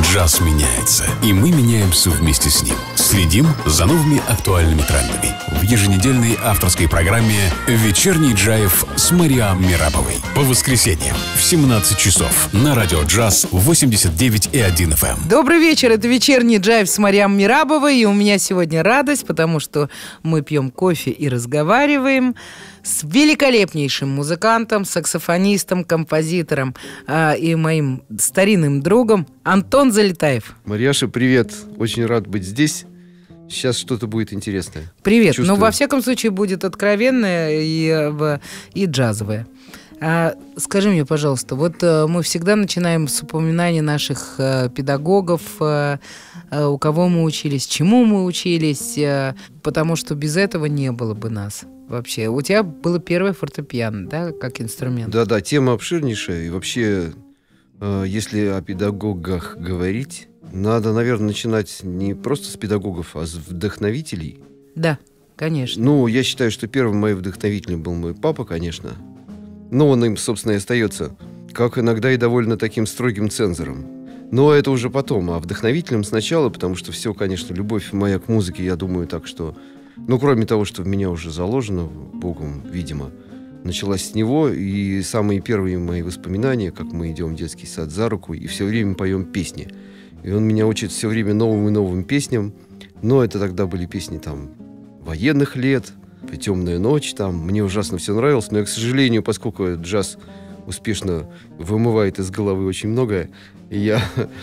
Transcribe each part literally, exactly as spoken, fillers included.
Джаз меняется, и мы меняемся вместе с ним. Следим за новыми актуальными трендами в еженедельной авторской программе «Вечерний драйв» с Мариам Мерабовой. По воскресеньям в семнадцать часов на радио «Джаз» восемьдесят девять и один эф эм. Добрый вечер, это «Вечерний драйв» с Мариам Мерабовой, и у меня сегодня радость, потому что мы пьем кофе и разговариваем с великолепнейшим музыкантом, саксофонистом, композитором э, и моим старинным другом Антон Залетаев. Марьяша, привет. Очень рад быть здесь. Сейчас что-то будет интересное. Привет. Чувствую. Ну, во всяком случае, будет откровенное и, и джазовое. А, скажи мне, пожалуйста, вот а, мы всегда начинаем с упоминания наших а, педагогов, а, а, у кого мы учились, чему мы учились, а, потому что без этого не было бы нас вообще. У тебя было первое фортепиано, да, как инструмент? Да-да, тема обширнейшая. И вообще, э, если о педагогах говорить, надо, наверное, начинать не просто с педагогов, а с вдохновителей. Да, конечно. Ну, я считаю, что первым моим вдохновителем был мой папа, конечно. Но он им, собственно, и остается, как иногда и довольно таким строгим цензором. Но это уже потом, а вдохновителем сначала, потому что все, конечно, любовь моя к музыке, я думаю, так что... Ну, кроме того, что в меня уже заложено, Богом, видимо, началась с него. И самые первые мои воспоминания, как мы идем в детский сад за руку и все время поем песни. И он меня учит все время новым и новым песням. Но это тогда были песни там военных лет, «Темная ночь», там, мне ужасно все нравилось, но я, к сожалению, поскольку джаз успешно вымывает из головы очень многое, я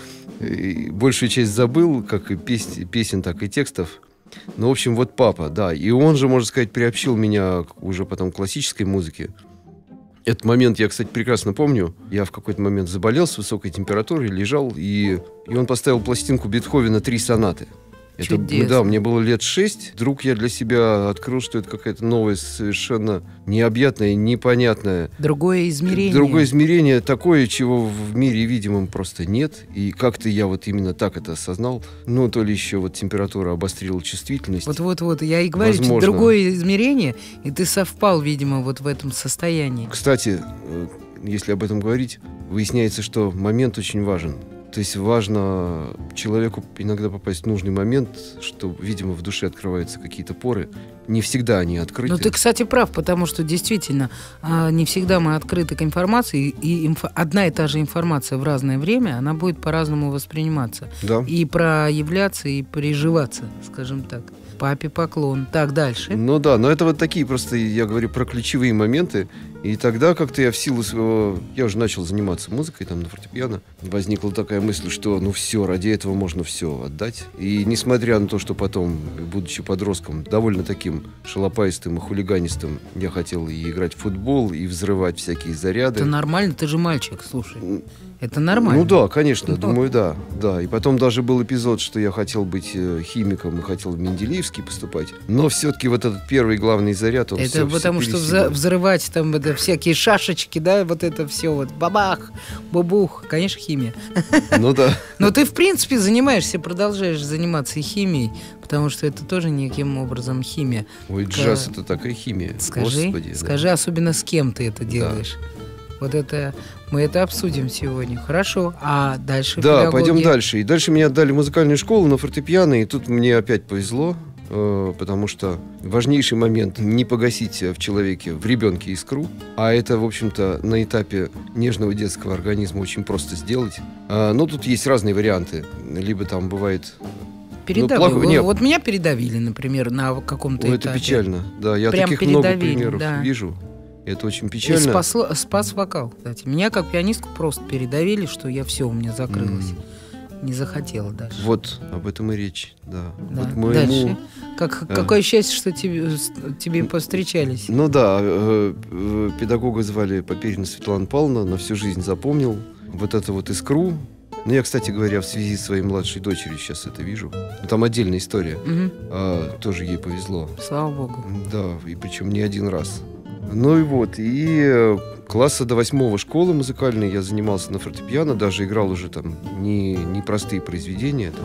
большую часть забыл, как и песен, песен, так и текстов. Ну, в общем, вот папа, да, и он же, можно сказать, приобщил меня уже потом к классической музыке. Этот момент я, кстати, прекрасно помню. Я в какой-то момент заболел с высокой температурой, лежал, и, и он поставил пластинку Бетховена «Три сонаты». Это, да, мне было лет шесть. Вдруг я для себя открыл, что это какая-то новая, совершенно необъятная, непонятная... Другое измерение. Другое измерение, такое, чего в мире видимом просто нет. И как-то я вот именно так это осознал. Ну, то ли еще вот температура обострила чувствительность. Вот-вот-вот, я и говорю, Возможно. Другое измерение, и ты совпал, видимо, вот в этом состоянии. Кстати, если об этом говорить, выясняется, что момент очень важен. То есть важно человеку иногда попасть в нужный момент, что, видимо, в душе открываются какие-то поры. Не всегда они открыты. Ну, ты, кстати, прав, потому что действительно не всегда мы открыты к информации, и инфо- одна и та же информация в разное время, она будет по-разному восприниматься. Да. И проявляться, и приживаться, скажем так. Папе поклон. Так, дальше. Ну да, но это вот такие просто, я говорю, про ключевые моменты. И тогда как-то я в силу своего... Я уже начал заниматься музыкой там на фортепиано. Возникла такая мысль, что ну все, ради этого можно все отдать. И несмотря на то, что потом, будучи подростком, довольно таким шалопаистым и хулиганистым, я хотел и играть в футбол, и взрывать всякие заряды. Это нормально, ты же мальчик, слушай. Это нормально. Ну да, конечно, ну, думаю, да, да. И потом даже был эпизод, что я хотел быть химиком и хотел в Менделеевский поступать. Но все-таки вот этот первый главный заряд, он это все, потому все что взрывать там это, всякие шашечки, да, вот это все вот бабах, бубух, конечно, химия. Ну да. Но ты, в принципе, занимаешься, продолжаешь заниматься и химией, потому что это тоже неким образом химия. Ой, джаз — это такая химия. Скажи, Господи, скажи, да. Особенно с кем ты это делаешь. Да. Вот это мы это обсудим сегодня. Хорошо. А дальше Да, педагоги... пойдем дальше. И дальше меня отдали в музыкальную школу на фортепиано, и тут мне опять повезло, э, потому что важнейший момент — не погасить в человеке, в ребенке искру. А это, в общем-то, на этапе нежного детского организма очень просто сделать. А, но тут есть разные варианты. Либо там бывает... Передавили. Ну, плохо... Вот меня передавили, например, на каком-то Ой, этапе. Это печально. Да, я Прям таких много передавили, примеров да. вижу. Это очень печально. И спасло, спас вокал, кстати. Меня как пианистку просто передавили, что я все, у меня закрылось. Mm. Не захотела дальше. Вот, об этом и речь, да. да. Вот моему... Дальше. Как, а. Какое счастье, что тебе, тебе повстречались. Ну да, э, э, педагога звали Поперина Светлана Павловна, на всю жизнь запомнил. Вот это вот искру. Ну, я, кстати говоря, в связи с своей младшей дочерью сейчас это вижу. Там отдельная история. Угу. А, тоже ей повезло. Слава богу. Да, и причем не один раз. Ну и вот, и класса до восьмого школы музыкальной я занимался на фортепиано, даже играл уже там не, не простые произведения, там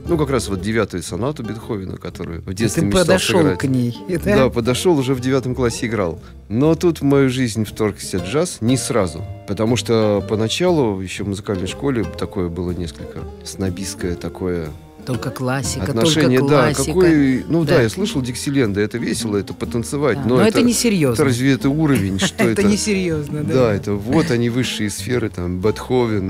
Ну, как раз вот девятую сонату Бетховена, которую в детстве Ты мечтал подошел сыграть. к ней, да? Да, подошел, уже в девятом классе играл. Но тут в мою жизнь вторгся джаз не сразу. Потому что поначалу, еще в музыкальной школе, такое было несколько снобистское такое Только классика, отношение. только Да, классика. какой... Ну да. Да. я слышал Диксиленда, это весело, это потанцевать. Да, но но это, это несерьезно. это разве это уровень, что это? Это несерьезно, да. Да, это вот они высшие сферы, там, Бетховен.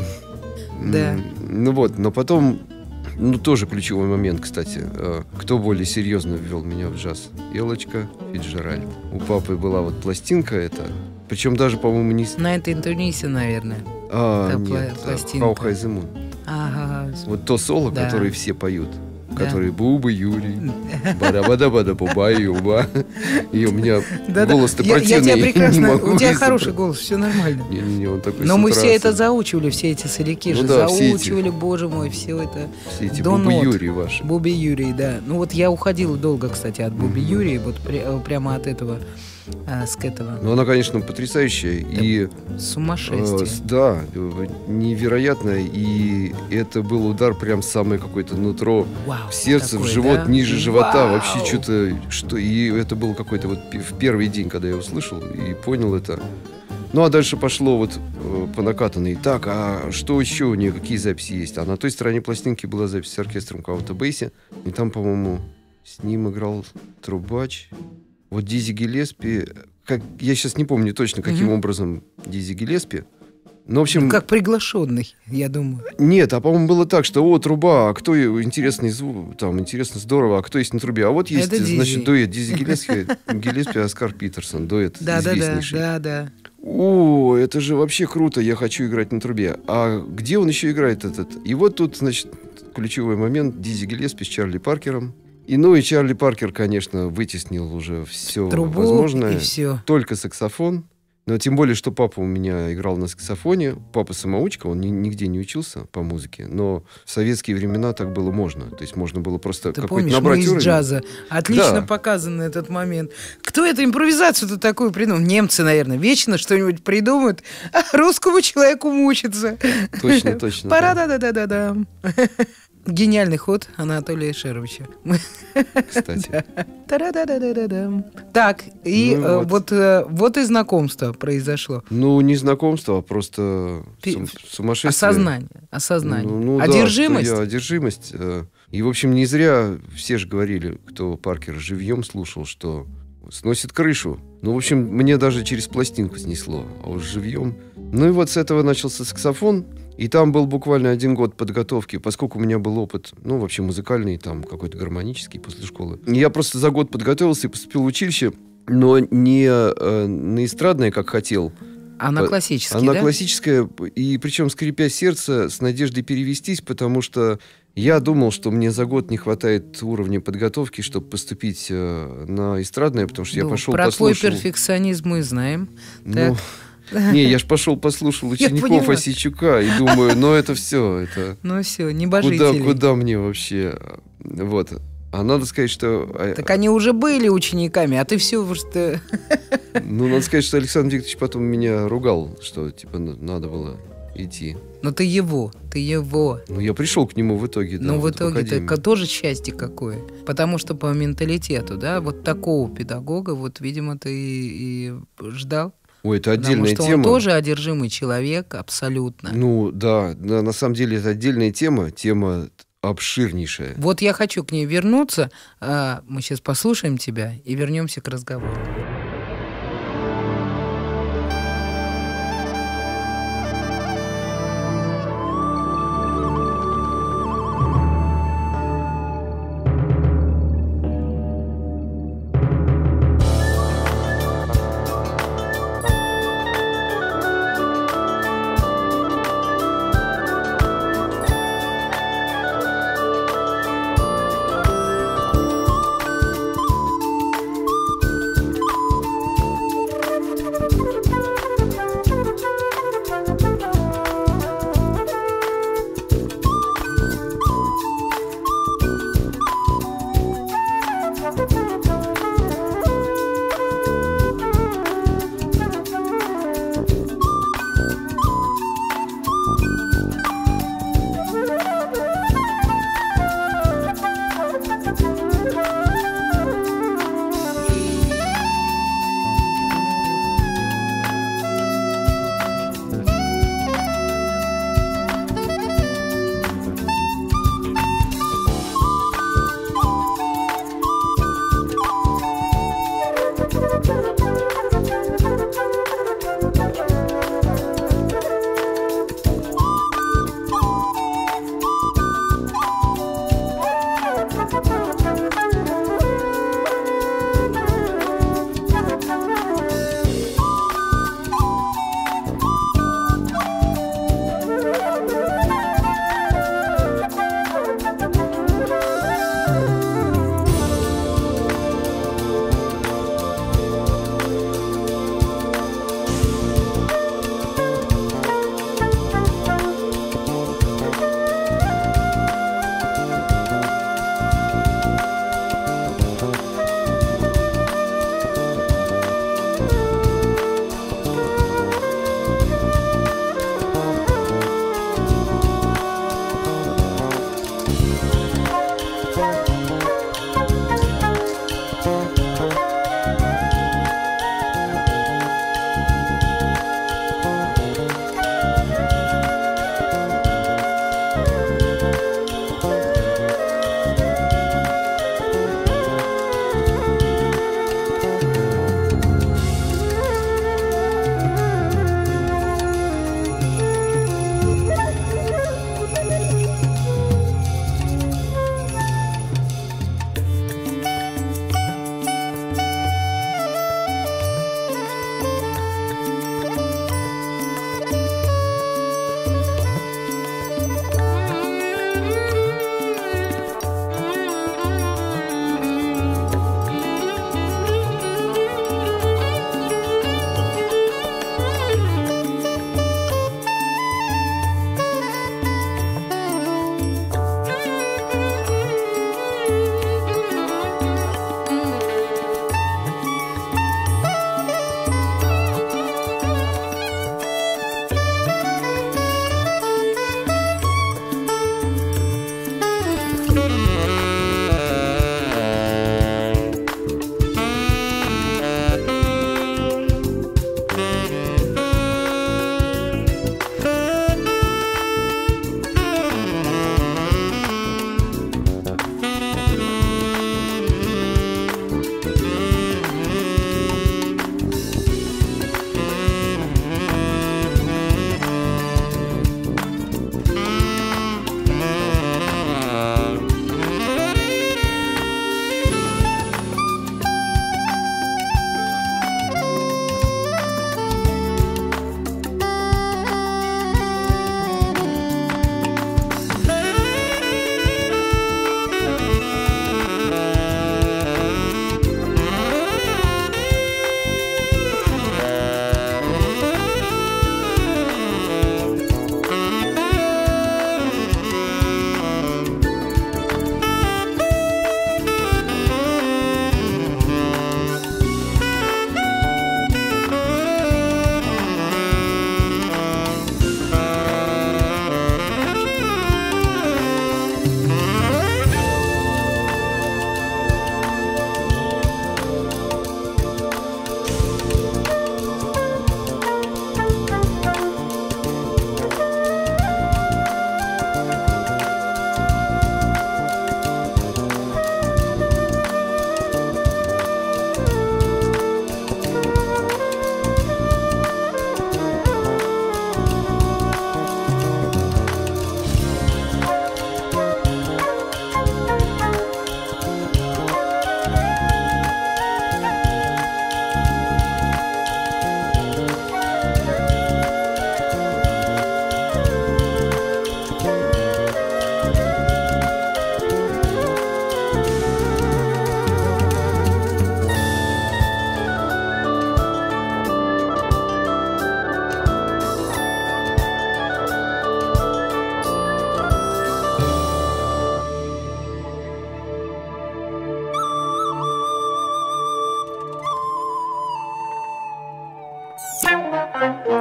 Да. М, Ну вот, но потом, ну тоже ключевой момент, кстати. э, Кто более серьезно ввел меня в джаз? Элочка Фицджеральд. У папы была вот пластинка эта, причем даже, по-моему, не... с- На этой Тунисе, наверное. А, та нет, пла- пластинка. How High the Moon. Ага. Вот то соло, Да. которое все поют. Да. Который Буба Юрий, бада-бада-бада, буба юба. И у меня Да-да. голос-то Я- Я противный. тебя не прекрасно... могу У тебя из-за- хороший голос, все нормально. Не-не-не, он такой Но с мы утра все это особенно. заучивали, все эти соляки Ну же да, все эти- заучивали, боже мой, все это. Все эти до Бубы нот. Юрий ваши. Буби Юрий, да. Ну вот я уходила долго, кстати, от Буби Юрия, вот при- э, прямо от этого, а, с этого. Ну, она, конечно, потрясающая. И Сумасшествие. Э, с- Да, э, невероятно. И это был удар прям в самое какое-то нутро, Вау, в сердце, такой, в живот, да? ниже живота. Вау! Вообще что-то... Что, и это был какой-то вот пи- в первый день, когда я услышал и понял это. Ну, а дальше пошло вот э, по накатанной. Так, а что еще у нее, какие записи есть? А на той стороне пластинки была запись с оркестром Каунта Бейси. И там, по-моему, с ним играл трубач. Вот Дизи Гиллеспи... Как, я сейчас не помню точно, каким Мгм. образом Дизи Гиллеспи. Ну, в общем... Ну, как приглашенный, я думаю. Нет, а по-моему было так, что о, труба, а кто е- интересный звук, там, интересно, здорово, а кто есть на трубе? А вот есть, Это Дизи. значит, дуэт Дизи Гиллеспи, Гиллеспи, Оскар Питерсон, дуэт Да, да, да, известнейший. да, да. О, это же вообще круто, я хочу играть на трубе. А где он еще играет этот? И вот тут, значит, ключевой момент, Дизи Гиллеспи с Чарли Паркером. И ну и Чарли Паркер, конечно, вытеснил уже все Трубу возможное. и все. Только саксофон. Но тем более, что папа у меня играл на саксофоне. Папа самоучка, он ни- нигде не учился по музыке. Но в советские времена так было можно. То есть можно было просто Ты какой-то помнишь, мы набрать из уровень. джаза. Отлично Да. показан этот момент. Кто эту импровизацию-то такую придумал? Немцы, наверное. Вечно что-нибудь придумают, а русскому человеку мучиться. Точно, точно. да. Пара-да-да-да-да. Гениальный ход Анатолия Шеровича. Кстати. Та-да-да-да-да-да. Так, и Ну э, вот. вот, э, вот и знакомство произошло. Ну, не знакомство, а просто Пи- сум- сумасшествие. Осознание. Осознание. Ну, ну да, Одержимость. что я, одержимость. э, И, в общем, не зря все же говорили, кто Паркера живьем слушал, что сносит крышу. Ну, в общем, мне даже через пластинку снесло, а уж живьем. Ну и вот с этого начался саксофон. И там был буквально один год подготовки, поскольку у меня был опыт, ну, вообще музыкальный, там, какой-то гармонический после школы. И я просто за год подготовился и поступил в училище, но не э, на эстрадное, как хотел, А на По- классический, она да? классическая, и причем скрипя сердце, с надеждой перевестись, потому что я думал, что мне за год не хватает уровня подготовки, чтобы поступить э, на эстрадное, потому что я Ну, пошел про послушал. твой перфекционизм мы знаем. Ну, не, я ж пошел послушал Я учеников поняла. Осейчука и думаю, ну это все, это Ну все, куда, небожители. куда мне вообще, вот. А надо сказать, что, а, Так они уже были учениками, а ты все что... ну надо сказать, что Александр Викторович потом меня ругал, что типа н- надо было идти. Но ты его, ты его. Ну, я пришел к нему в итоге, да. Но в вот итоге академию. это тоже счастье какое. Потому что по менталитету, да, вот такого педагога, вот, видимо, ты и, и ждал. Ой, это Потому отдельная что тема. он тоже одержимый человек, абсолютно. Ну, да, на, на самом деле это отдельная тема, тема обширнейшая. Вот я хочу к ней вернуться. А, мы сейчас послушаем тебя и вернемся к разговору.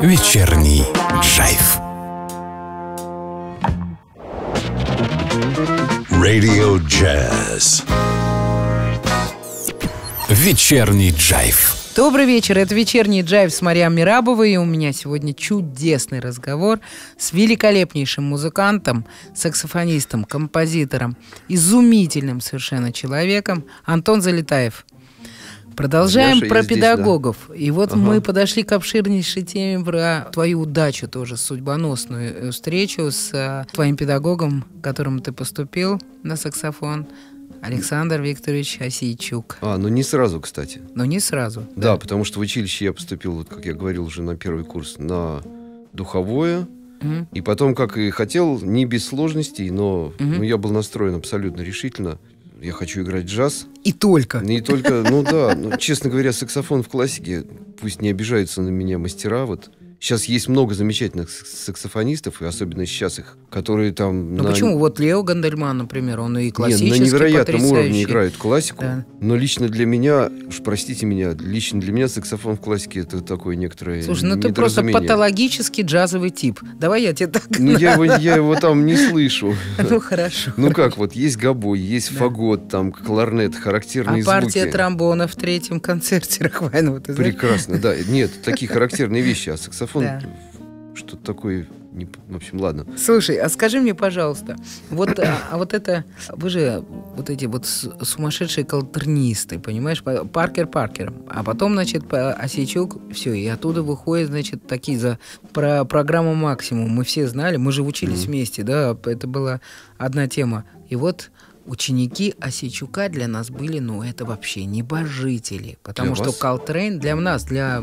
«Вечерний драйв». Radio Jazz. «Вечерний драйв». Добрый вечер, это «Вечерний драйв» с Мариам Мерабовой, и у меня сегодня чудесный разговор с великолепнейшим музыкантом, саксофонистом, композитором, изумительным совершенно человеком Антон Залетаев. Продолжаем Знаешь, про здесь, педагогов. Да. И вот ага. мы подошли к обширнейшей теме про твою удачу тоже, судьбоносную встречу с а, твоим педагогом, к которому ты поступил на саксофон, Александр Викторович Осейчук. А, ну не сразу, кстати. Но не сразу. Да, да, потому что в училище я поступил, вот как я говорил уже на первый курс, на духовое. Угу. И потом, как и хотел, не без сложностей, но угу. ну, я был настроен абсолютно решительно. Я хочу играть джаз. И только. Не только, ну да. Ну, честно говоря, саксофон в классике, пусть не обижаются на меня мастера, вот. Сейчас есть много замечательных саксофонистов, и особенно сейчас их, которые там... Ну на... почему? Вот Лео Гандельман, например, он и классический, Нет, на невероятном потрясающий. уровне играет классику. Да. Но лично для меня, уж простите меня, лично для меня саксофон в классике это такое некоторое Слушай, ну ты просто патологический джазовый тип. Давай я тебе так... Ну я его, я его там не слышу. Ну хорошо. Ну как, вот есть гобой, есть фагот, там кларнет, характерные звуки. А партия тромбона в третьем концерте Рахманинова, ты знаешь? Прекрасно, да. Нет, такие характерные вещи, а саксофон... Да. Что-то такое, не, в общем, ладно. Слушай, а скажи мне, пожалуйста, вот, а, а вот это, вы же вот эти вот сумасшедшие колтернисты, понимаешь, Паркер Паркер, а потом, значит, Осейчук, все, и оттуда выходят, значит, такие за про программу «Максимум», мы все знали, мы же учились mm-hmm. вместе, да, это была одна тема, и вот... Ученики Осейчука для нас были, ну, это вообще небожители. Потому для что вас? Колтрейн для нас, для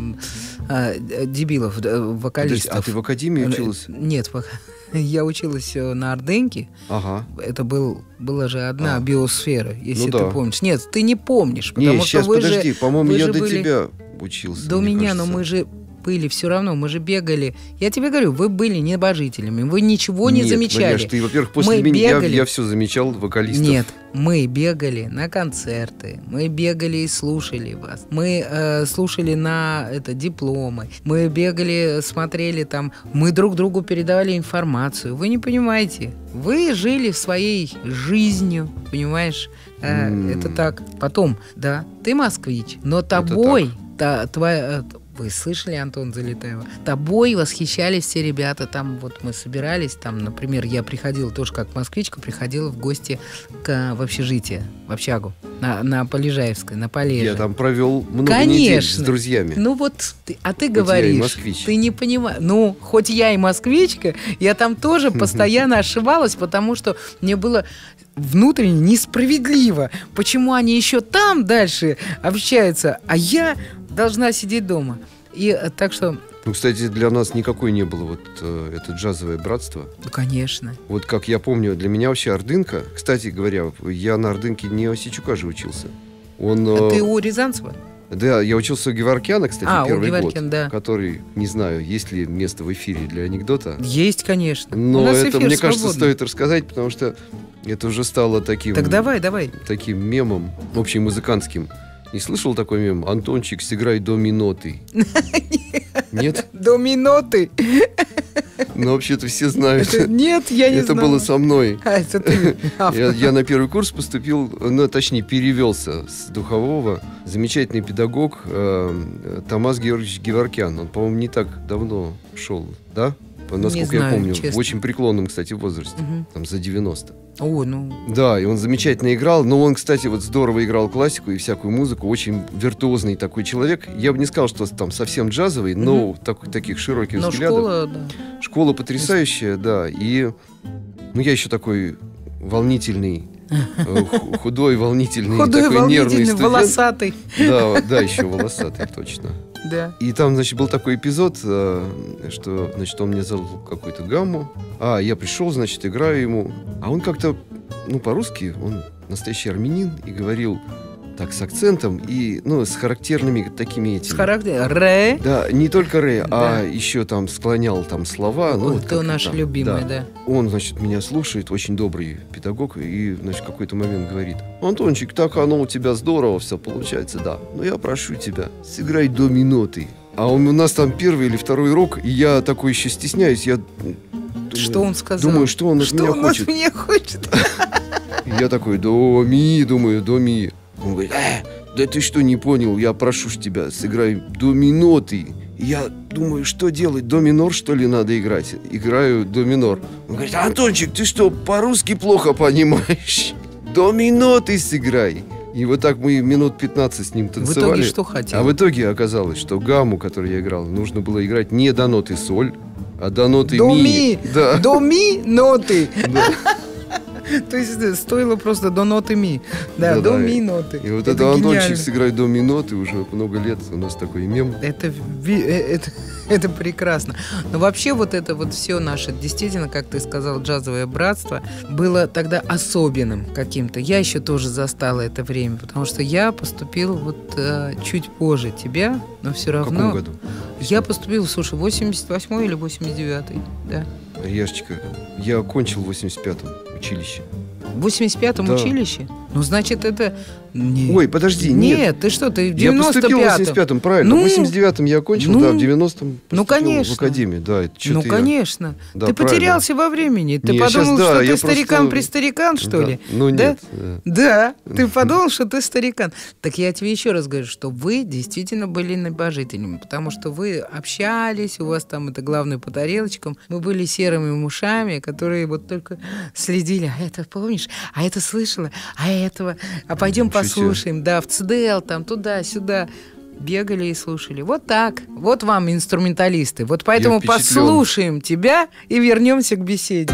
э, дебилов, вокалистов. Подожди, а ты в академии училась? Нет, я училась на Ордынке. Ага. Это был, была же одна а. биосфера, если ну, ты да. помнишь. Нет, ты не помнишь. Потому не, что сейчас, вы подожди, же, по-моему, я до были... тебя учился. До меня, кажется. но мы же... были все равно, мы же бегали. Я тебе говорю, вы были небожителями, вы ничего не Нет, замечали. Марьяш, ты, во-первых, после мы меня бегали... я, я все замечал вокалистов. Нет, мы бегали на концерты, мы бегали и слушали вас, мы э, слушали на это, дипломы, мы бегали, смотрели там, мы друг другу передавали информацию. Вы не понимаете, вы жили своей жизнью, понимаешь? Э, mm. Это так. Потом, да, ты москвич, но тобой, та, твоя... Вы слышали, Антон Залетаева? Тобой восхищались все ребята. Там вот мы собирались, там, например, я приходила тоже как москвичка, приходила в гости к, в общежитие, в общагу, на, на Полежаевской, на Полеже. Я там провел много Конечно. недель с друзьями. Ну вот, ты, а ты хоть говоришь, я и москвич. Ты не понимаешь. Ну, хоть я и москвичка, я там тоже постоянно ошибалась, потому что мне было внутренне несправедливо. Почему они еще там дальше общаются, а я должна сидеть дома. И так что... Ну, кстати, для нас никакой не было вот э, это джазовое братство. Ну, конечно. Вот как я помню, для меня вообще Ордынка... Кстати говоря, я на Ордынке не у Осейчука же учился. Он, а э, ты у Рязанцева? Да, я учился у Геворкяна, кстати, а, первый у Геворкян, год. Да. Который, не знаю, есть ли место в эфире для анекдота. Есть, конечно. Но это, мне кажется, стоит рассказать, потому что это уже стало таким... Так давай, давай. Таким мемом общемузыкантским. Не слышал такой мем? Антончик, сыграй до миноты. Нет? До миноты? Ну, вообще-то все знают. Нет, я не это знаю. Это было со мной. А, это ты. я, я на первый курс поступил, ну, точнее, перевелся с духового. Замечательный педагог э, Томас Георгиевич Геворкян. Он, по-моему, не так давно шел, да? Насколько не знаю, я помню. Честно. В очень преклонном, кстати, возрасте. Угу. Там за девяносто. О, ну... Да, и он замечательно играл. Но он, кстати, вот здорово играл классику и всякую музыку. Очень виртуозный такой человек. Я бы не сказал, что там совсем джазовый, угу. но так, таких широких но взглядов. Школа, да. Школа потрясающая, да. И ну, я еще такой волнительный, худой, волнительный, худой, такой нервный студент. волосатый. Да, да, еще волосатый, точно. Да. И там, значит, был такой эпизод, что, значит, он мне задал какую-то гамму. А, я пришел, значит, играю ему. А он как-то, ну, по-русски, он настоящий армянин и говорил так с акцентом и, ну, с характерными такими этими. С характером. Ре. Да, не только ре, да. а еще там склонял там слова. Ну, вот ты наш там, любимый, да. да. Он, значит, меня слушает, очень добрый педагог, и, значит, в какой-то момент говорит: Антончик, так оно у тебя здорово все получается, да. Но я прошу тебя, сыграй до минуты. А он, у нас там первый или второй урок, и я такой еще стесняюсь. Я Что он сказал? Думаю, что он от Что меня он хочет. от меня хочет? И я такой, до ми, думаю, до ми. Он говорит, э, да ты что, не понял, я прошу ж тебя, сыграй до миноты. И я думаю, что делать, до минор, что ли, надо играть? Играю до минор. Он говорит, Антончик, ты что, по-русски плохо понимаешь? До миноты сыграй. И вот так мы минут пятнадцать с ним танцевали. В итоге что хотел? А в итоге оказалось, что гамму, которую я играл, нужно было играть не до ноты соль, а до ноты До ми. ми, Да. до ми ноты. Да. То есть стоило просто до ноты ми. Да, Да, до да. ми ноты. И вот Это это Антончик гениально. сыграет до миноты уже много лет. У нас такой мем. Это, ви- э, это, это прекрасно. Но вообще вот это вот все наше, действительно, как ты сказал, джазовое братство было тогда особенным каким-то. Я еще тоже застала это время, потому что я поступил вот э, чуть позже тебя, но все В равно... каком году? Я поступил, слушай, восемьдесят восьмой или восемьдесят девятый, да. Яшечка, я окончил в восемьдесят пятом училище. В восемьдесят пятом Да. училище? Ну, значит, это... Не... Ой, подожди, нет. Нет, ты что, ты в Я девяносто поступил в пятом. восемьдесят пятом, правильно. Ну, в восемьдесят девятом я окончил, ну, да, в девяностом ну, поступил конечно. в академию. Да, это Ну, что-то я- конечно. Да, ты правильно. потерялся во времени. Ты Не, подумал, щас, да, что я ты старикан-престарикан, просто- что Да. ли? Ну, Да? нет. да. Да, ты подумал, что ты старикан. Так я тебе еще раз говорю, что вы действительно были небожителями, потому что вы общались, у вас там это главное по тарелочкам. Мы были серыми мышами, которые вот только следили. А это помнишь? А это слышала? А этого? А пойдем Ничего себе. послушаем. Да, в ЦДЛ, там туда-сюда. Бегали и слушали. Вот так. Вот вам инструменталисты. Вот поэтому впечатлен. послушаем тебя и вернемся к беседе.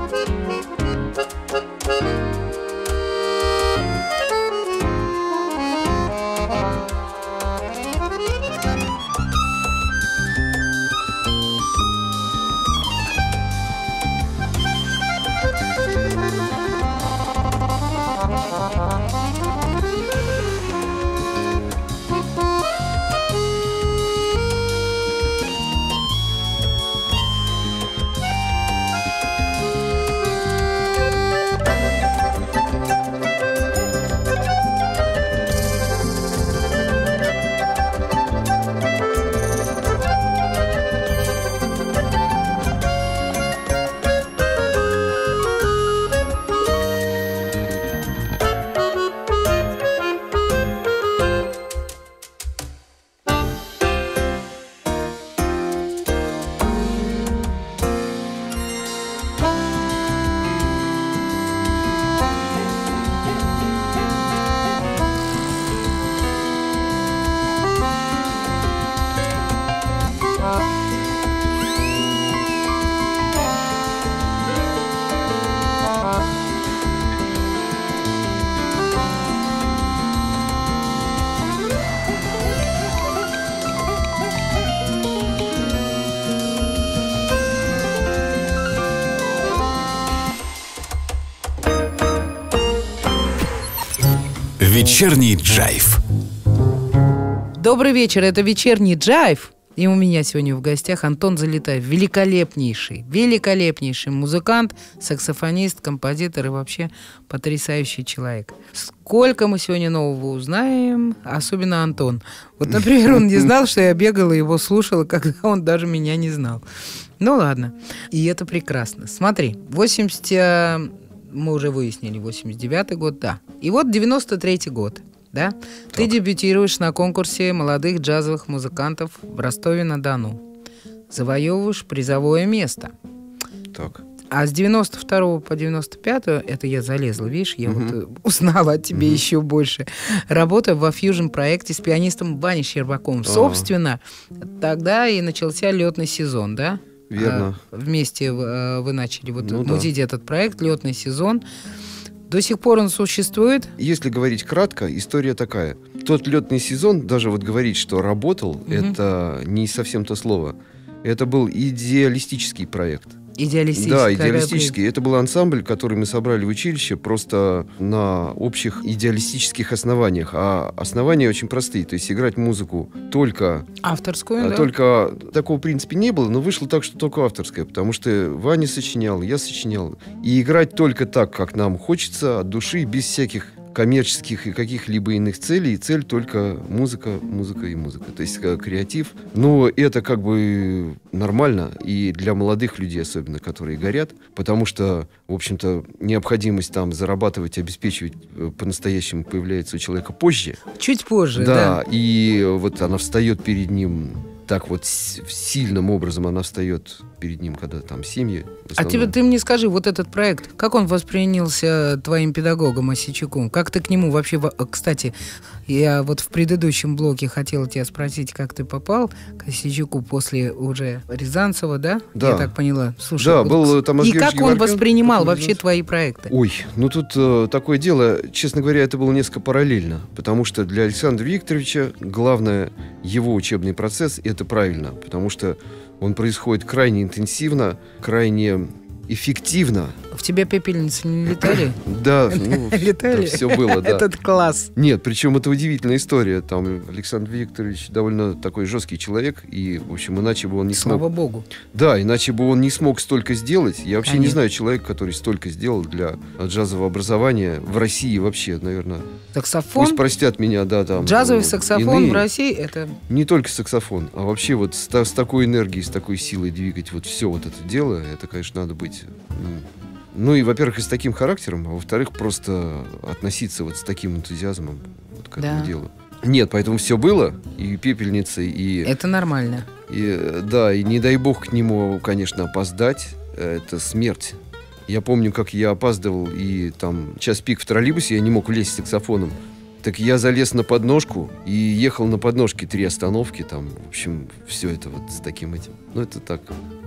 Вечерний джайв. Добрый вечер, это вечерний джайв. И у меня сегодня в гостях Антон Залетаев, великолепнейший, великолепнейший музыкант, саксофонист, композитор и вообще потрясающий человек. Сколько мы сегодня нового узнаем, особенно Антон. Вот, например, он не знал, что я бегала и его слушала, когда он даже меня не знал. Ну ладно, и это прекрасно. Смотри, восемьдесят... мы уже выяснили, восемьдесят девятый год, да. И вот девяносто третий год. Да? Ты дебютируешь на конкурсе молодых джазовых музыкантов в Ростове-на-Дону. Завоевываешь призовое место. Так. А с девяносто второго по девяносто пятый, это я залезла, видишь, я угу. вот узнала о тебе угу. еще больше. Работа во фьюжн-проекте с пианистом Ваней Щербаковым. А-а-а. Собственно, тогда и начался летный сезон, да? Верно. А, вместе вы начали вот ну, мутить да. этот проект «Летный сезон». До сих пор он существует? Если говорить кратко, история такая. Тот летный сезон, даже вот говорить, что работал, угу. это не совсем то слово. Это был идеалистический проект. Идеалистический? Да, идеалистический. Это был ансамбль, который мы собрали в училище просто на общих идеалистических основаниях. А основания очень простые. То есть играть музыку только... Авторскую, а, да? Только такого, в принципе, не было, но вышло так, что только авторская. Потому что Ваня сочинял, я сочинял. И играть только так, как нам хочется, от души, без всяких коммерческих и каких-либо иных целей. И цель только музыка, музыка и музыка. То есть как креатив. Но это как бы нормально. И для молодых людей особенно, которые горят. Потому что, в общем-то, необходимость там зарабатывать, обеспечивать по-настоящему появляется у человека позже. Чуть позже, да. Да, и вот она встает перед ним... Так вот сильным образом она встает перед ним, когда там семьи. А ты, ты мне скажи, вот этот проект, как он воспринялся твоим педагогом Осичуком? Как ты к нему вообще... Кстати, я вот в предыдущем блоке хотела тебя спросить, как ты попал к Осичуку после уже Рязанцева, да? Да. Я так поняла. Слушай, да, вот, был там и как он воспринимал вообще Рязанцев? твои проекты? Ой, ну тут э, такое дело, честно говоря, это было несколько параллельно. Потому что для Александра Викторовича главное его учебный процесс — это правильно, потому что он происходит крайне интенсивно, крайне эффективно. В тебя пепельницы не летали? Да, ну, летали? Все было, да. Этот класс. Нет, причем это удивительная история. Там Александр Викторович довольно такой жесткий человек, и, в общем, иначе бы он не смог... Слава богу. Да, иначе бы он не смог столько сделать. Я вообще Конечно. не знаю человека, который столько сделал для джазового образования в России вообще, наверное. Саксофон? Пусть простят меня, да, там... Джазовый ну, саксофон иные. в России — это... Не только саксофон, а вообще вот с, с такой энергией, с такой силой двигать вот все вот это дело, это, конечно, надо быть... Ну, ну и, во-первых, и с таким характером, а во-вторых, просто относиться вот с таким энтузиазмом вот к этому Да. делу. Нет, поэтому все было, и пепельницы, и... Это нормально. И, да, и не дай бог к нему, конечно, опоздать. Это смерть. Я помню, как я опаздывал, и там час пик в троллейбусе, я не мог влезть с саксофоном. Так я залез на подножку и ехал на подножке три остановки, там, в общем, все это вот с таким этим. Ну, это так,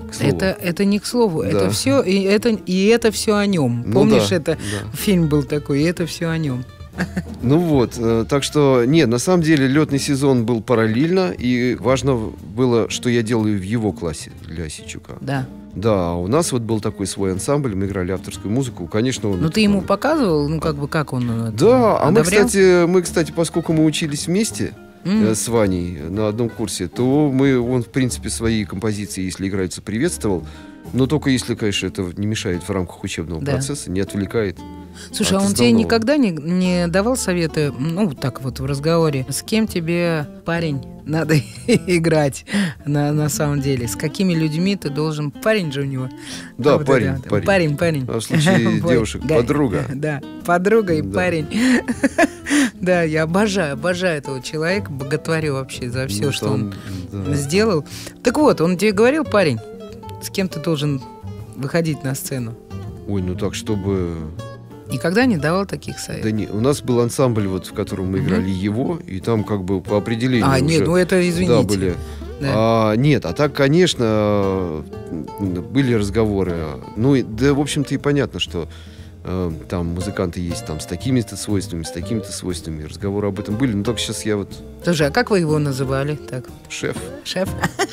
к слову. Это, это не к слову, Да. это все, и это, и это все о нем. Ну Помнишь, да, это да. фильм был такой, и это все о нем. Ну вот, э, так что, нет, на самом деле летный сезон был параллельно, и важно было, что я делаю в его классе для Осичука. Да. Да, у нас вот был такой свой ансамбль, мы играли авторскую музыку, конечно, он... Ну ты ему показывал, ну как бы как он это Да, а мы, одобрял? кстати, мы, кстати, поскольку мы учились вместе М. э, с Ваней на одном курсе, то мы, он, в принципе, свои композиции, если играются, приветствовал, но только если, конечно, это не мешает в рамках учебного Да. процесса, не отвлекает. Слушай, от а он тебе основного. никогда не, не давал советы, ну, так вот в разговоре, с кем тебе, парень, надо играть на, на самом деле? С какими людьми ты должен... Парень же у него. Да, Вот парень, это, парень. Парень, парень. А в случае Вот, девушек да, подруга. Да, подруга и Да. парень. Да, я обожаю, обожаю этого человека, боготворю вообще за все, Ну, что там, он да. сделал. Так вот, он тебе говорил, парень, с кем ты должен выходить на сцену? Ой, ну так, чтобы... Никогда не давал таких Да советов? не, у нас был ансамбль, вот, в котором мы Мгм. играли его, и там как бы по определению А, уже, нет, ну это, извините. да, были. Да. А, нет, а так, конечно, были разговоры. Ну, и- да, в общем-то, и понятно, что э, там музыканты есть там с такими-то свойствами, с такими-то свойствами. Разговоры об этом были, но только сейчас я вот Слушай, а как вы его называли? Так, шеф. шеф?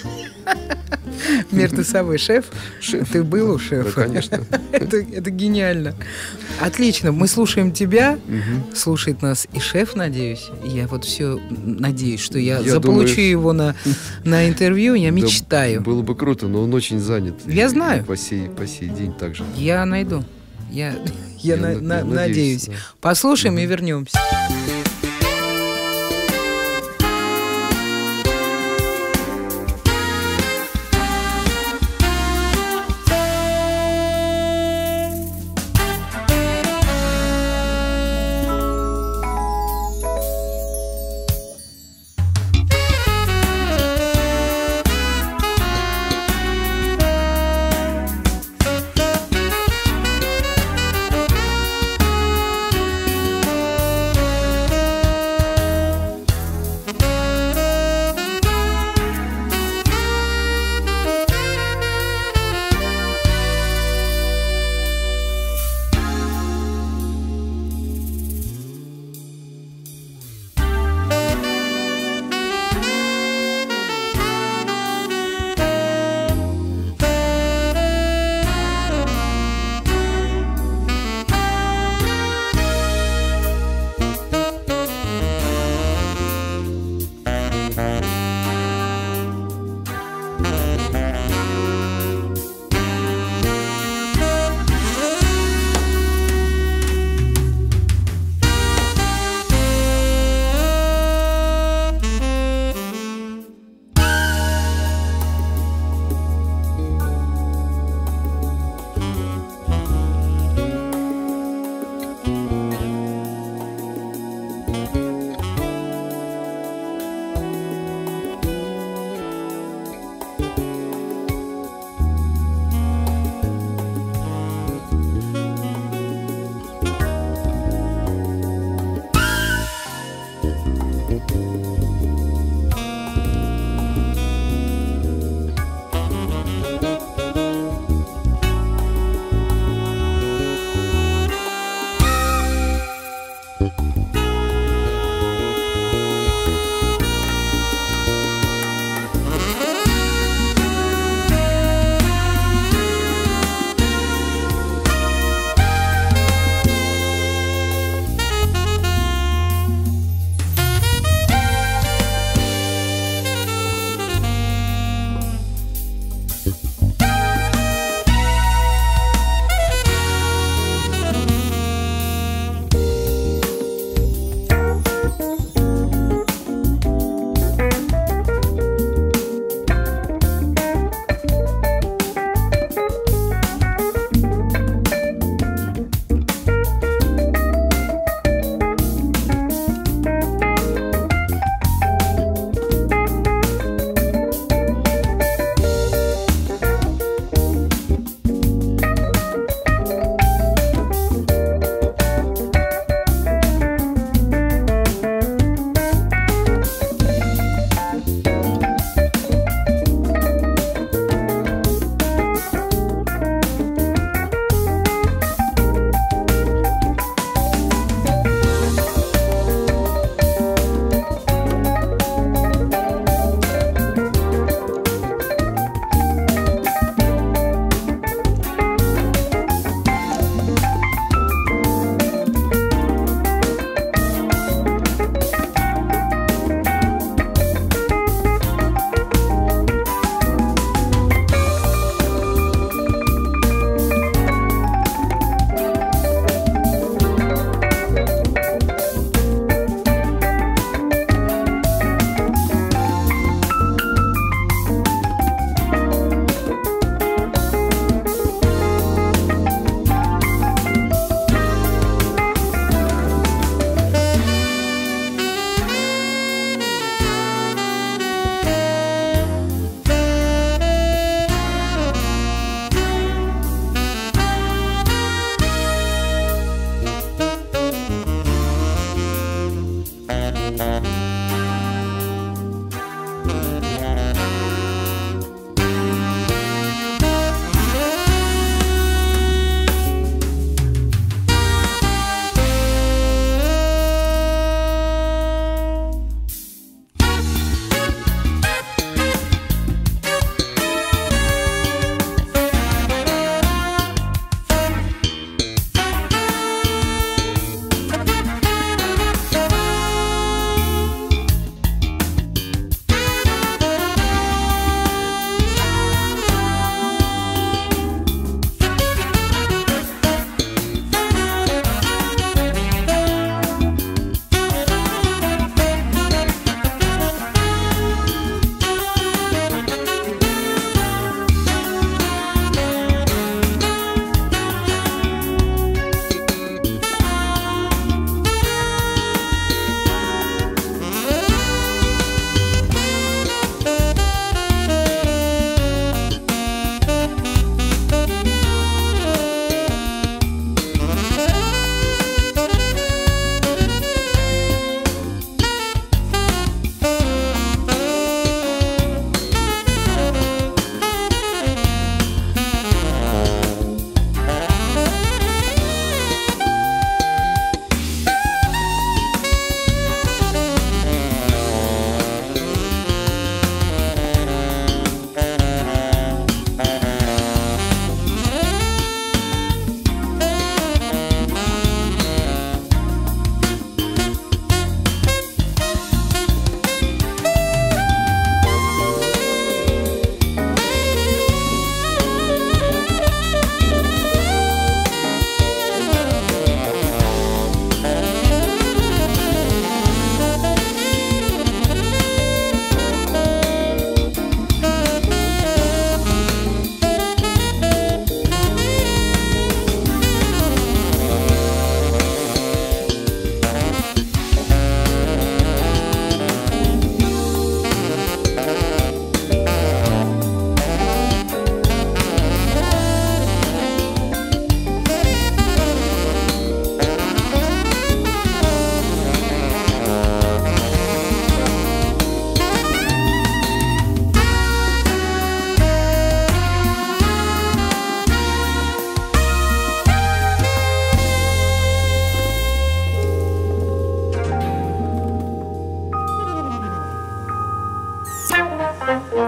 Между собой шеф? Шеф. Ты был у Да, шефа? конечно. Это, это гениально. Отлично, мы слушаем тебя, Мгм. слушает нас и шеф, надеюсь. Я вот все надеюсь, что я, Я заполучу думаю, его на, на интервью, я Да, мечтаю. было бы круто, но он очень занят. Я И знаю. По сей, по сей день также. Я найду. Я, я, Я на- на- на- я надеюсь. надеюсь, да. Послушаем и вернемся.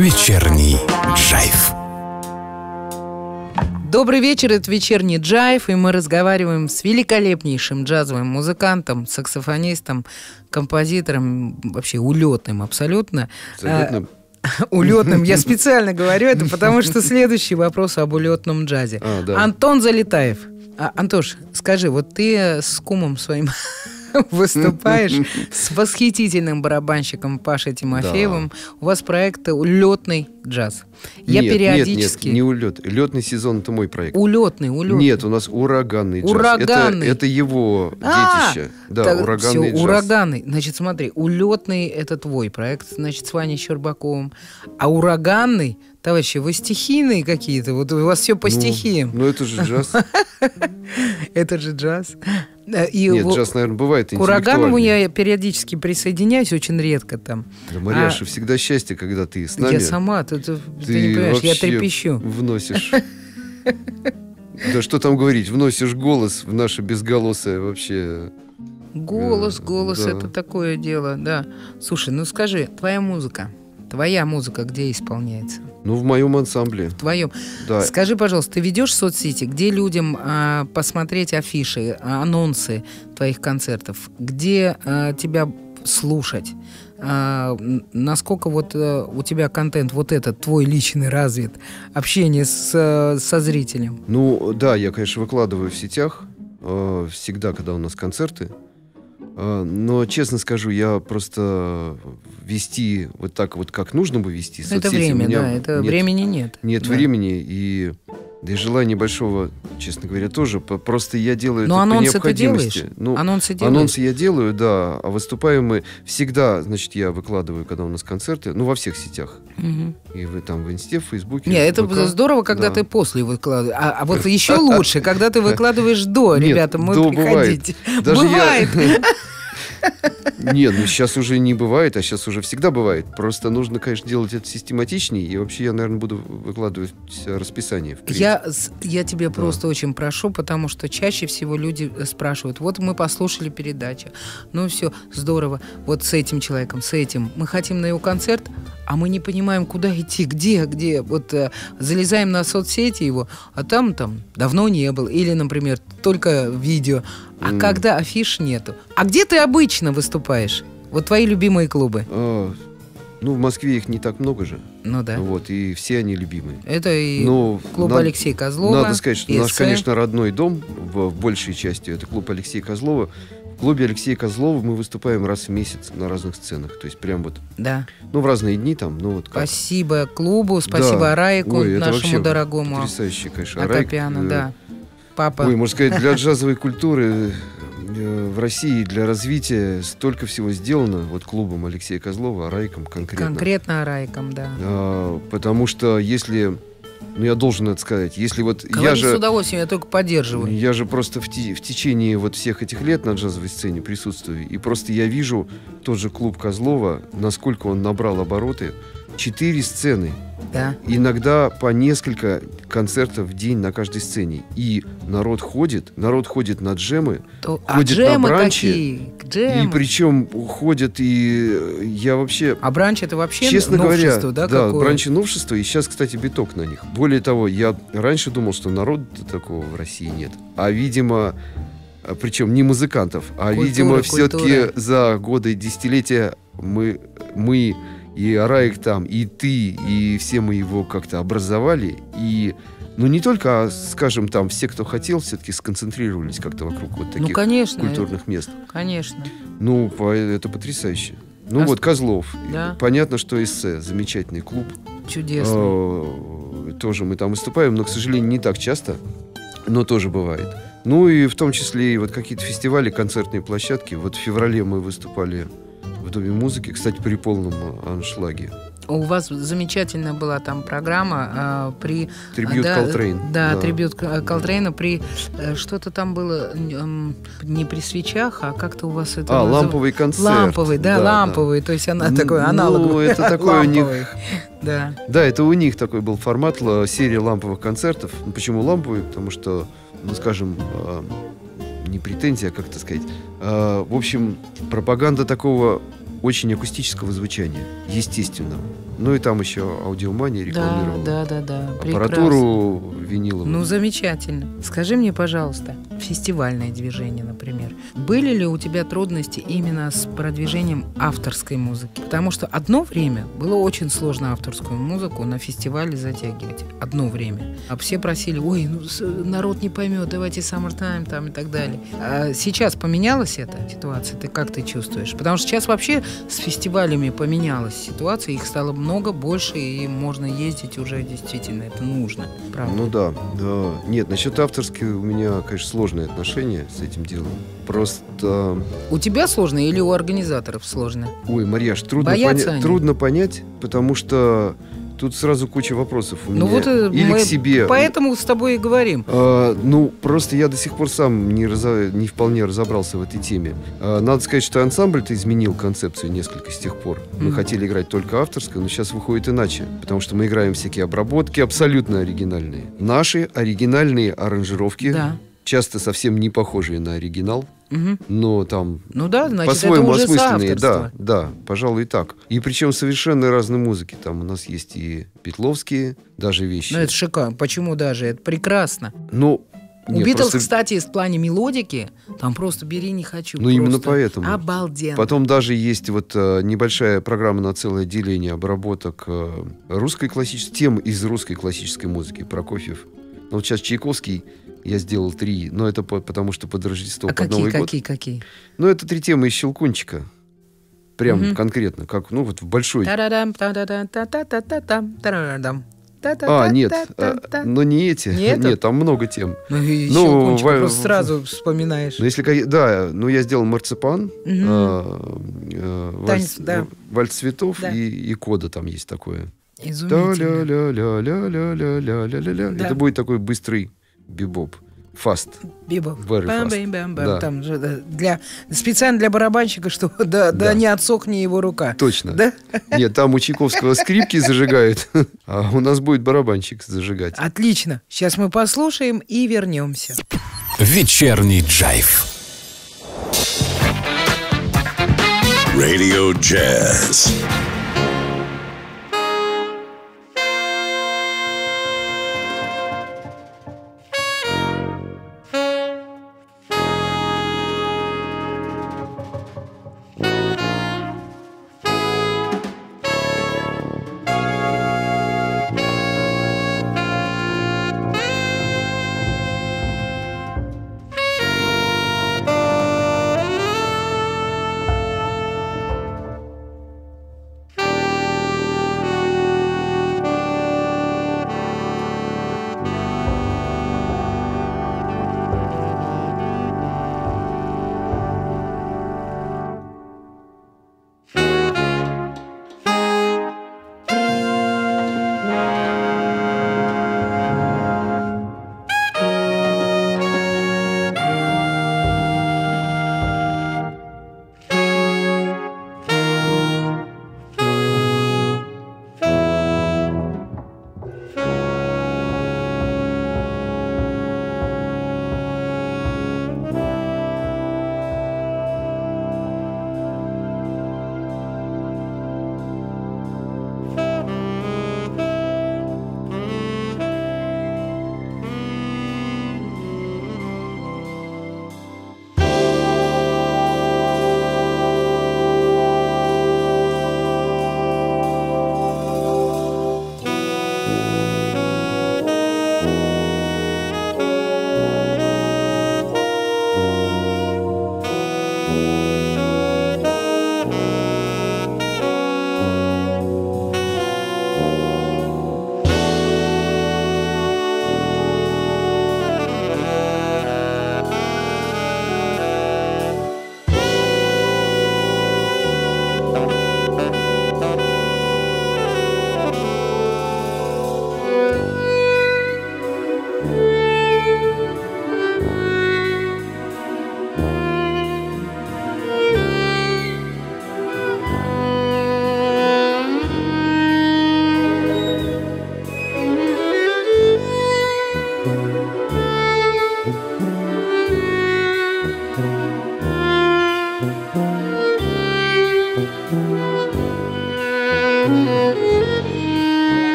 «Вечерний джайв». Добрый вечер, это «Вечерний джайв», и мы разговариваем с великолепнейшим джазовым музыкантом, саксофонистом, композитором, вообще улетным абсолютно. Залетным. Улетным. Я специально говорю это, потому что следующий вопрос об улетном джазе. А, да. Антон Залетаев. А, Антош, скажи, вот ты с кумом своим выступаешь, с восхитительным барабанщиком Пашей Тимофеевым. Да. У вас проект «Улетный джаз». Я нет, периодически... Нет, нет, не улет. Летный сезон — это мой проект. Улетный, улетный. Нет, у нас ураганный джаз. Ураганный. Это, это его А, детище. Да, так, ураганный всё, джаз. ураганный. Значит, смотри, улетный — это твой проект, значит, с Ваней Щербаковым. А ураганный, товарищи, вы стихийные какие-то? Вот у вас все по Ну, стихиям. Ну, это же джаз. Это же джаз. И Нет, вот джаз, наверное, бывает к Ураганову интеллектуальный. я периодически присоединяюсь, очень редко там. Да, Марьяша, А, всегда счастье, когда ты с нами. Я сама, ты, ты, ты Ты не понимаешь, я вообще трепещу. вносишь. Да что там говорить, вносишь голос в наше безголосое вообще. Голос, Э, голос, да. это такое дело, да. Слушай, ну скажи, твоя музыка, твоя музыка где исполняется? Ну, в моем ансамбле. В твоем. Да. Скажи, пожалуйста, ты ведешь соцсети, где людям а, посмотреть афиши, а, анонсы твоих концертов, где а, тебя слушать? А, н- насколько вот а, у тебя контент вот этот твой личный развит, общение с, а, со зрителем? Ну, да, я, конечно, выкладываю в сетях э, всегда, когда у нас концерты. Э, но, честно скажу, я просто вести вот так вот, как нужно бы вести Ну, это соцсети, время, у меня да, это нет, времени нет. нет Да. времени и, да и желания большого, честно говоря, тоже. П- Просто я делаю Но это по анонсы ты необходимости. делаешь? Ну, Анонсы делаешь? анонсы я делаю, да, а выступаем мы всегда, значит, я выкладываю, когда у нас концерты, ну, во всех сетях. Мгм. И вы там в Инсте, в Фейсбуке. Не, это ВК. здорово, когда Да. ты после выкладываешь. А, а вот еще лучше, когда ты выкладываешь до, Нет, ребята, мы до приходите. бывает. Даже я- Бывает. Нет, ну сейчас уже не бывает, а сейчас уже всегда бывает. Просто нужно, конечно, делать это систематичнее. И вообще я, наверное, буду выкладывать расписание впредь. Я, с- я тебе просто очень прошу, потому что чаще всего люди э, спрашивают, вот мы послушали передачу, ну все, здорово, вот с этим человеком, с этим, мы хотим на его концерт, а мы не понимаем, куда идти, где, где, вот э, залезаем на соцсети его, а там, там, давно не был, или, например, только видео, а М. когда афиш нету. А где ты обычно выступаешь? Вот твои любимые клубы. А, ну, в Москве их не так много же. Ну да. Вот, и все они любимые. Это и Ну, клуб над- Алексея Козлова. Надо сказать, что и наш, эссе. конечно, родной дом в, в большей части это клуб Алексея Козлова. В клубе Алексея Козлова мы выступаем раз в месяц на разных сценах. То есть прям вот, Да. ну, в разные дни там, ну вот как. Спасибо клубу, спасибо Да. Арайку, Ой, это нашему вообще дорогому потрясающий, конечно, Арайк, Акопяну, э, да. Папа. Ой, можно сказать, для джазовой культуры э, в России, для развития столько всего сделано вот клубом Алексея Козлова, Арайком конкретно. Конкретно Арайком, да. А, потому что если, ну я должен это сказать, если вот Говори я с же, удовольствием, я только поддерживаю. я же просто в, те- в течение вот всех этих лет на джазовой сцене присутствую, и просто я вижу тот же клуб Козлова, насколько он набрал обороты. Четыре сцены. Да. Иногда по несколько концертов в день на каждой сцене. И народ ходит, народ ходит на джемы, То- а ходит на джемы бранчи, какие? Джемы. и причем ходят, и э, я вообще, А бранч это вообще честно новшество, говоря, да, какое? бранчи новшество, и сейчас, кстати, биток на них. Более того, я раньше думал, что народа такого в России нет. А, видимо, а, причем не музыкантов, а, Культура, видимо, все-таки культура. за годы и десятилетия мы, мы и Араик там, и ты, и все мы его как-то образовали. И, ну, не только, а, скажем, там, все, кто хотел, все-таки сконцентрировались как-то вокруг вот таких Ну, конечно, культурных мест. конечно. Ну, по- это потрясающе. Ну, А вот с- Козлов. Да. Понятно, что эссе. Замечательный клуб. Чудесно. Э, Тоже мы там выступаем, но, к сожалению, не так часто. Но тоже бывает. Ну, и в том числе и вот какие-то фестивали, концертные площадки. Вот в феврале мы выступали в Доме музыки, кстати, при полном аншлаге. У вас замечательная была там программа а, при... Трибьют да, Колтрейн. Да, Да. трибют К- Колтрейна при... э, Что-то там было м, не при свечах, а как-то у вас это... А, назыв- ламповый концерт. Ламповый, да, Да, ламповый. То есть она Ну, такой аналог. ну, это такой у них- ламповый. Да. Да, это у них такой был формат, ла- серия ламповых концертов. Ну, почему ламповые? Потому что, ну, скажем, э, не претензия, а как это сказать. Э, в общем, пропаганда такого очень акустического звучания, естественного. Ну и там еще аудиомания рекламировала. Да, да, да, да. Аппаратуру виниловую. Ну, замечательно. Скажи мне, пожалуйста, фестивальное движение, например. Были ли у тебя трудности именно с продвижением авторской музыки? Потому что одно время было очень сложно авторскую музыку на фестивале затягивать. Одно время. А все просили, ой, ну народ не поймет, давайте Summertime там и так далее. А сейчас поменялась эта ситуация? Ты как ты чувствуешь? Потому что сейчас вообще с фестивалями поменялась ситуация, их стало много, больше, и можно ездить уже действительно, это нужно. Правда? Ну да, да. Нет, насчет авторской у меня, конечно, сложные отношения с этим делом. Просто... У тебя сложно или у организаторов сложно? Ой, Марьяш, трудно, Боятся поня... они? трудно понять, потому что тут сразу куча вопросов у Ну меня. вот э, Или мы к себе. поэтому с тобой и говорим. А, ну, просто я до сих пор сам не, разо... не вполне разобрался в этой теме. А, надо сказать, что ансамбль-то изменил концепцию несколько с тех пор. Мы Мгм. хотели играть только авторское, но сейчас выходит иначе. Потому что мы играем всякие обработки абсолютно оригинальные. Наши оригинальные аранжировки, Да. часто совсем не похожие на оригинал, Мгм. но там Ну да, значит, это по-своему уже осмысленные. Да, соавторство. да, пожалуй, так. И причем совершенно разные музыки. Там у нас есть и петловские даже вещи. Ну это шикарно. Почему даже? Это прекрасно. Ну, У нет, Битлз, просто- кстати, в плане мелодики, там просто бери не хочу. Ну, именно просто поэтому. Обалденно. Потом даже есть вот э, небольшая программа на целое отделение обработок э, русской классической, тем из русской классической музыки, Прокофьев. Ну, вот сейчас Чайковский я сделал три, но это по- потому что под Рождество, А под какие, Новый год. какие, какие? Ну, это три темы из Щелкунчика. Прям Мгм. конкретно, как, ну, вот в большой... Та-да-дам, та-да-дам, та-та-та-та-там, та-да-дам. А, нет, а, Та-та-та-та-та. но не эти. Нету? Нет, там много тем. Ну, и Ну, Щелкунчика во- просто сразу вспоминаешь. Ну, если, какие- да, ну, я сделал марципан, Мгм. а, э, вальс, Танец, да. вальс цветов Да. и, и кода там есть такое. Изумительно. Та-ля-ля-ля-ля-ля-ля-ля-ля-ля. Да. Это будет такой быстрый бибоп. Фаст. Биба. Very fast. Бам-бам-бам-бам. Да. Там же, да, для, специально для барабанщика, что да, да. Да. не отсохни его рука. Точно. Да? Нет, там у Чайковского скрипки зажигают, а у нас будет барабанщик зажигать. Отлично. Сейчас мы послушаем и вернемся. Вечерний джайв. Radio Jazz.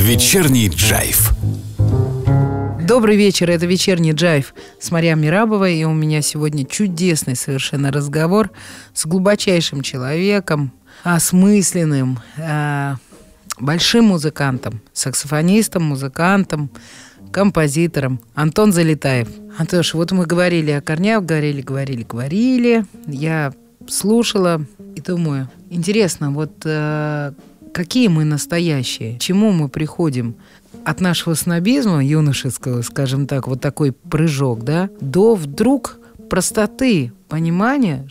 Вечерний драйв. Добрый вечер, это «Вечерний драйв» с Мариам Мерабовой, и у меня сегодня чудесный совершенно разговор с глубочайшим человеком, осмысленным, э, большим музыкантом, саксофонистом, музыкантом, композитором Антон Залетаев. Антош, вот мы говорили о корнях, говорили, говорили, говорили, я слушала и думаю, интересно, вот э, какие мы настоящие, к чему мы приходим от нашего снобизма юношеского, скажем так, вот такой прыжок, да, до вдруг простоты понимания,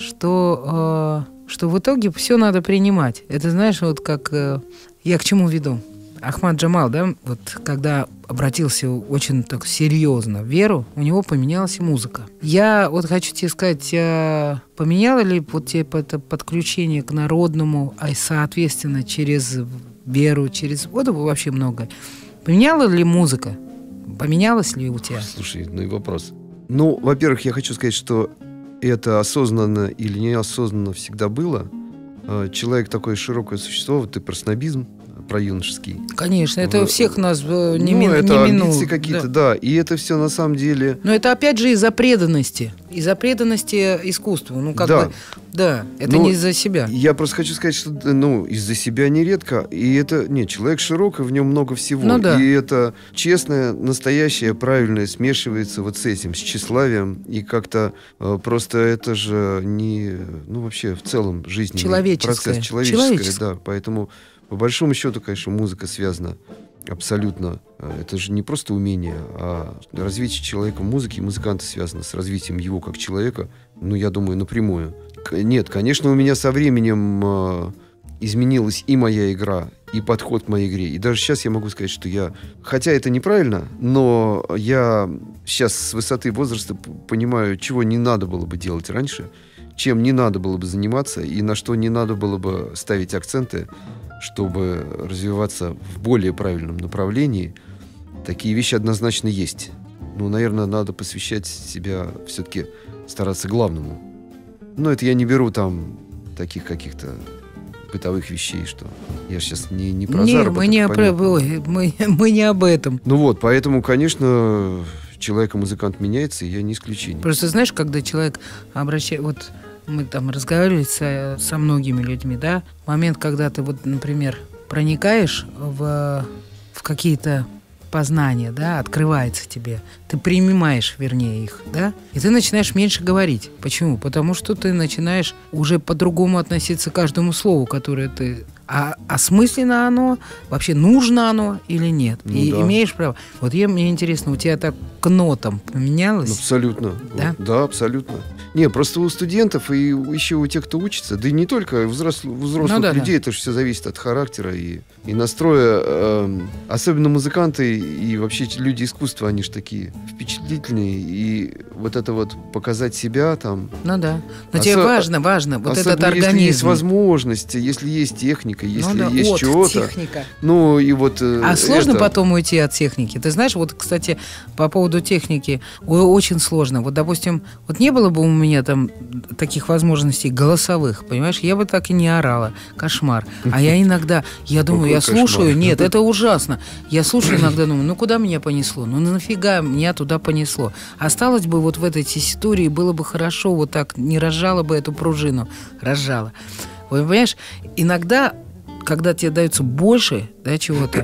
что, э, что в итоге все надо принимать. Это, знаешь, вот как... Э, я к чему веду? Ахмад Джамал, да, вот когда обратился очень так серьезно в веру, у него поменялась и музыка. Я вот хочу тебе сказать, а поменяло ли вот тебе это подключение к народному, а соответственно через веру, через... Вот вообще многое. Поменяла ли музыка? Поменялась ли у тебя? Слушай, ну и вопрос. Ну, во-первых, я хочу сказать, что это осознанно или неосознанно всегда было. Человек такое широкое существо, вот и про снобизм, про юношеский. Конечно, это у всех нас не, ну, мин, это не минуло. амбиции какие-то, да. да. И это все на самом деле... Но это опять же из-за преданности. Из-за преданности искусству. Ну, как да. бы, да, это ну, не из-за себя. Я просто хочу сказать, что ну, из-за себя нередко. И это, нет, человек широкий, в нем много всего. Ну, да. И это честное, настоящее, правильное смешивается вот с этим, с тщеславием. И как-то э, просто это же не... Ну, вообще, в целом, жизненный человеческое. процесс. Человеческое, да. Поэтому... По большому счету, конечно, музыка связана абсолютно. Это же не просто умение, а развитие человека в музыке, музыканта связано с развитием его как человека, ну, я думаю, напрямую. Нет, конечно, у меня со временем изменилась и моя игра, и подход к моей игре. И даже сейчас я могу сказать, что я... Хотя это неправильно, но я сейчас с высоты возраста понимаю, чего не надо было бы делать раньше, чем не надо было бы заниматься, и на что не надо было бы ставить акценты, чтобы развиваться в более правильном направлении. Такие вещи однозначно есть. Ну, наверное, надо посвящать себя все-таки стараться главному. Но это я не беру там таких каких-то бытовых вещей, что я сейчас не, не про не, заработок. Мы не, про, ой, мы, мы не об этом. Ну вот, поэтому, конечно, человек-музыкант меняется, и я не исключение. Просто знаешь, когда человек обращает... Вот мы там разговаривали со, со многими людьми, да, момент, когда ты вот, например, проникаешь в, в какие-то познания, да, открывается тебе, ты принимаешь, вернее, их, да, и ты начинаешь меньше говорить. Почему? Потому что ты начинаешь уже по-другому относиться к каждому слову, которое ты... А осмысленно оно, вообще нужно оно или нет? Ну, и да. Имеешь право. Вот я, мне интересно, у тебя так к нотам поменялось? Абсолютно. Да? Да, абсолютно. Не, просто у студентов и еще у тех, кто учится, да и не только, у взрослых, у взрослых ну, да, людей, да. Это же все зависит от характера и, и настроя. Э, особенно музыканты и вообще люди искусства, они же такие впечатлительные. И вот это вот показать себя там... Ну да. Но Осо... тебе важно, важно, вот этот организм. Если есть возможности, если есть техника, если ну, да. есть вот, чего-то. Техника. Ну и вот... А это... сложно потом уйти от техники? Ты знаешь, вот, кстати, по поводу техники, очень сложно. Вот, допустим, вот не было бы у меня там таких возможностей голосовых, понимаешь, я бы так и не орала. Кошмар. А я иногда, я думаю, я слушаю, нет, это ужасно. Я слушаю иногда, думаю, ну куда меня понесло? Ну нафига меня туда понесло? Осталось бы вот в этой тесситурии, было бы хорошо, вот так, не разжала бы эту пружину. Разжала. Вот, понимаешь, иногда, когда тебе дается больше, да, чего-то,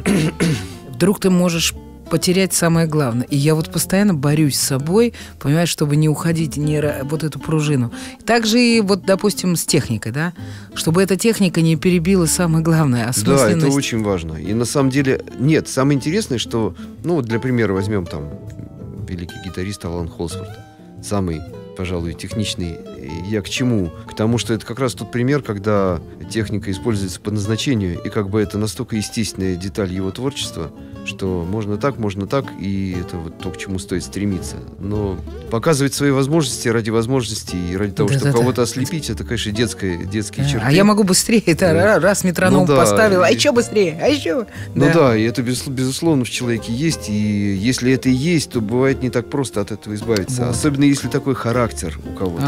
вдруг ты можешь потерять самое главное. И я вот постоянно борюсь с собой, понимаешь, чтобы не уходить, не вот эту пружину. Так же и вот, допустим, с техникой, да, чтобы эта техника не перебила самое главное, осмысленность. Да, это очень важно. И на самом деле, нет, самое интересное, что, ну, вот для примера возьмем там великий гитарист Алан Холсворт, самый, пожалуй, техничный. Я к чему? К тому, что это как раз тот пример, когда техника используется по назначению, и как бы это настолько естественная деталь его творчества, что можно так, можно так, и это вот то, к чему стоит стремиться. Но показывать свои возможности ради возможностей и ради того, да, чтобы да, кого-то да. ослепить, это, конечно, детское, детские черты. А я могу быстрее, это да. раз метроном ну, да, поставил, а и... еще быстрее, а еще. Ну да. да, и это безусловно в человеке есть, и если это и есть, то бывает не так просто от этого избавиться. Вот. Особенно если такой характер у кого-то. А, а если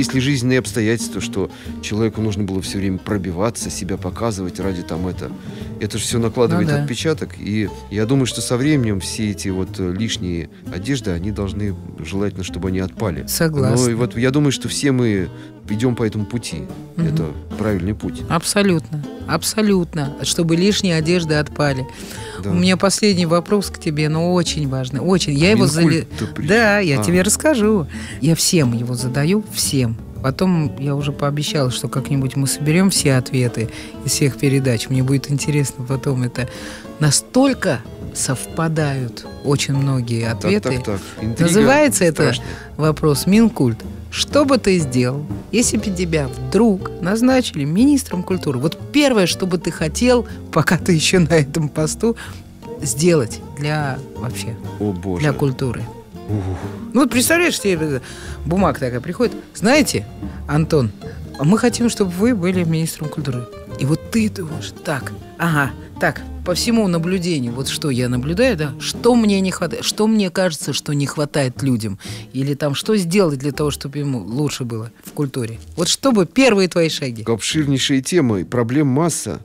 есть ли жизненные обстоятельства, что человеку нужно было все время пробиваться, себя показывать ради там это. Это же все накладывает Ну да. отпечаток. И я думаю, что со временем все эти вот э, лишние одежды, они должны желательно, чтобы они отпали. Согласна. Но и вот я думаю, что все мы идем по этому пути. Мгм. Это правильный путь. Абсолютно. Абсолютно. Чтобы лишние одежды отпали. Да. У меня последний вопрос к тебе, но очень важный. Очень. Я его зали... Минкульт-то при- Да, я А. тебе расскажу. Я всем его задаю, всем. Потом я уже пообещала, что как-нибудь мы соберем все ответы из всех передач. Мне будет интересно потом это. Настолько совпадают очень многие Так, ответы. так, так. Интрига Называется это страшная. вопрос Минкульт. Что бы ты сделал, если бы тебя вдруг назначили министром культуры? Вот первое, что бы ты хотел, пока ты еще на этом посту, сделать для вообще, О, боже. для культуры. Ух. Ну вот представляешь, тебе бумага такая приходит. Знаете, Антон, а мы хотим, чтобы вы были министром культуры. И вот ты думаешь, так, ага, так, по всему наблюдению, вот что я наблюдаю, да, что мне не хватает, что мне кажется, что не хватает людям, или там, что сделать для того, чтобы ему лучше было в культуре. Вот чтобы первые твои шаги. Обширнейшая тема, и проблем масса.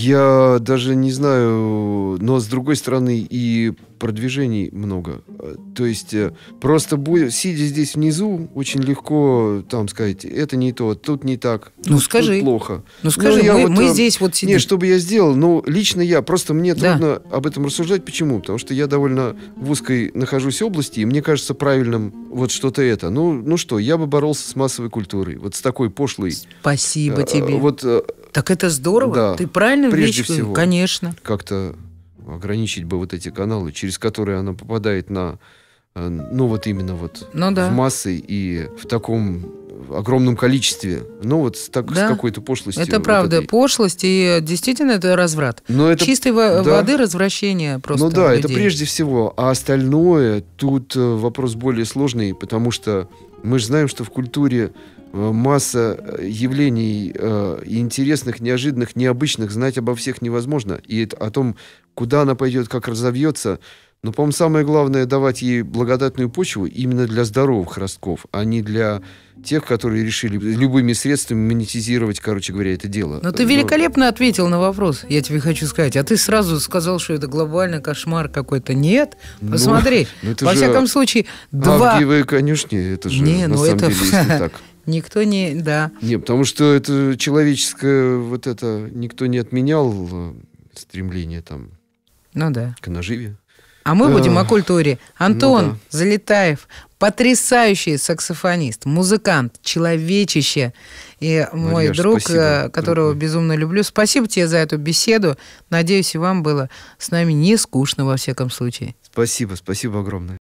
Я даже не знаю, но с другой стороны и продвижений много. То есть э, просто бу- сидя здесь внизу, очень легко там сказать, это не то, тут не так, Ну, тут- скажи. тут плохо. Ну скажи, я мы, вот, мы э, здесь вот сидим. Не, что бы я сделал, ну, лично я, просто мне Да. трудно об этом рассуждать. Почему? Потому что я довольно в узкой нахожусь области, и мне кажется правильным вот что-то это. Ну, ну что, я бы боролся с массовой культурой, вот с такой пошлой. Спасибо э, тебе. Вот э, Так это здорово. Да. Ты правильно Прежде вещь говоришь. всего. Конечно. как-то ограничить бы вот эти каналы, через которые она попадает на, э, ну вот именно вот Ну да. в массы и в таком огромном количестве, ну вот с, так- с Да. какой-то пошлостью. Это вот правда, этой. пошлость, и действительно это разврат. Но это, Чистой во- да. воды развращение просто ну да, это людей. прежде всего. А остальное, тут э, вопрос более сложный, потому что мы же знаем, что в культуре э, масса э, явлений э, и интересных, неожиданных, необычных, знать обо всех невозможно. И это, о том, куда она пойдет, как разовьется. Но, по-моему, самое главное давать ей благодатную почву именно для здоровых ростков, а не для тех, которые решили любыми средствами монетизировать, короче говоря, это дело. Но ты Ну, великолепно ответил на вопрос, я тебе хочу сказать. А ты сразу сказал, что это глобальный кошмар какой-то. Нет, ну, посмотри. ну, это Во же всяком случае, два... Авгиевые конюшни, это же Не, на ну самом это- деле, если так. Никто не... Да. Не, потому что это человеческое, вот это, никто не отменял э, стремление там Ну да. к наживе. А мы будем Да. о культуре. Антон Ну да. Залетаев, потрясающий саксофонист, музыкант, человечище. И мой Марьяш, друг, спасибо, э, которого друг мой. безумно люблю. Спасибо тебе за эту беседу. Надеюсь, и вам было с нами не скучно, во всяком случае. Спасибо, спасибо огромное.